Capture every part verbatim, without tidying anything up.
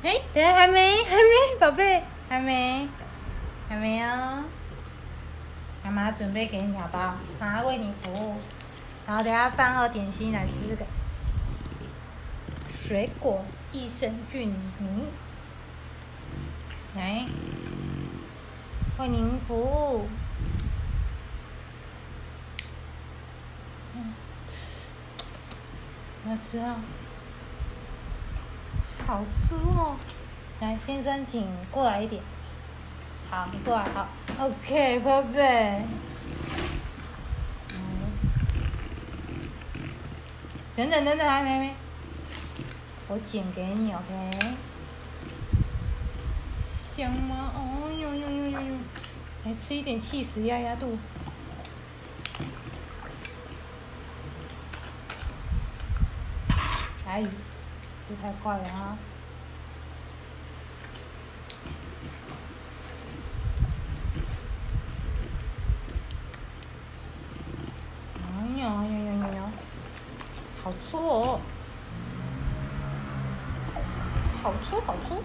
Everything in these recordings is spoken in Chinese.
哎，等下还没，还没，宝贝，还没，还没哦。妈妈准备给你好不好？妈妈为你服务。然后等下饭后点心来吃这个水果益生菌泥，来，为您服务。嗯，要吃哦，好吃哦。来，先生，请过来一点。好，你过来，好 ，OK， 宝贝。等等等等，还没还没，我剪给你 ，OK？ 香吗？哦呦呦呦呦呦！来吃一点气死压压肚。哎，吃太快了啊！哎呀呀呀呀呀！好粗哦！好粗好粗！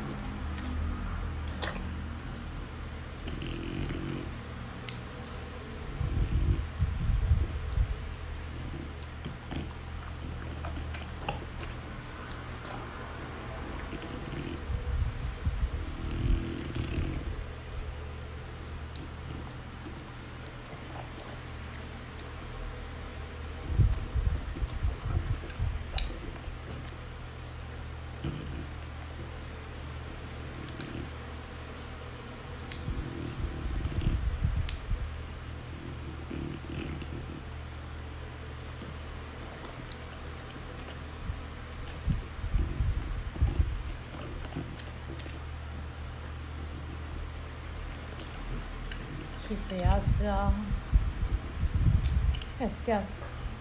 其实也要吃哦。哎，掉了。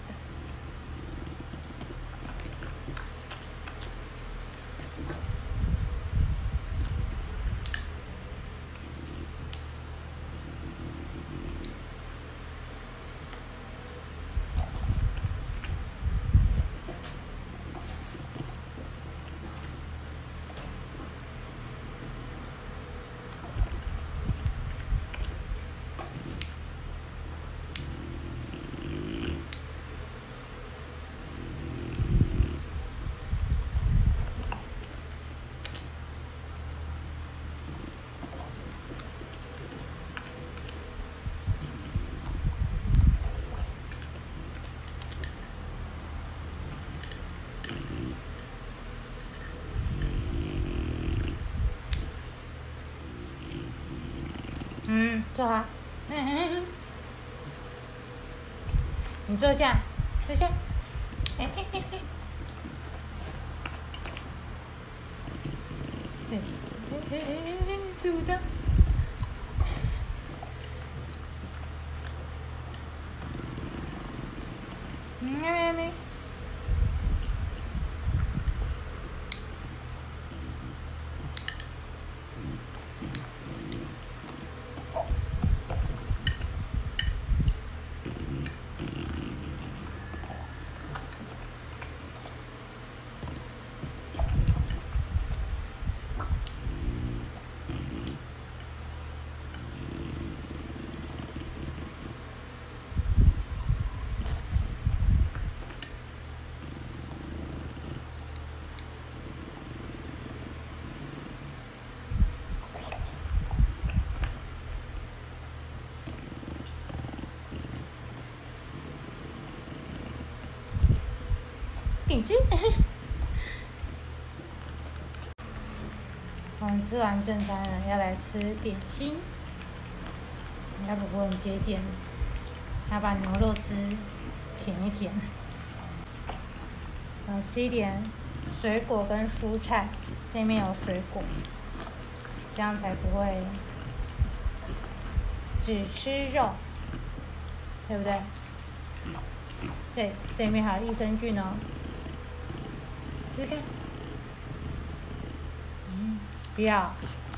嗯，坐好。你坐下，坐下。嘿嘿嘿嘿。对，嘿嘿嘿嘿嘿，吃不到。嗯，还没。饼子。我们吃完正餐了，要来吃点心。要不我很节俭，要把牛肉汁舔一舔，然后吃一点水果跟蔬菜，那边有水果，这样才不会只吃肉，对不对？对，这里面还有益生菌哦，吃看。嗯，不要。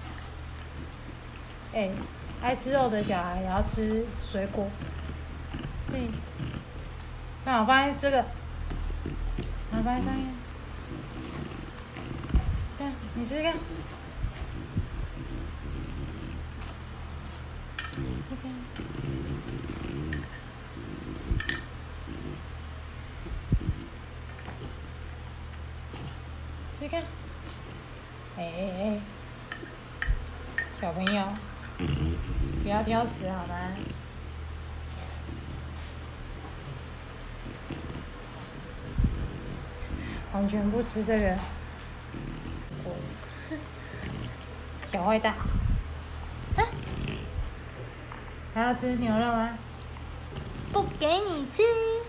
哎、欸，爱吃肉的小孩也要吃水果。对，那我放在这个，我放在上面。 看，你试试看。试看。试看。哎哎哎，小朋友，不要挑食好吗？完全不吃这个，小坏蛋。啊，还要吃牛肉吗？不给你吃。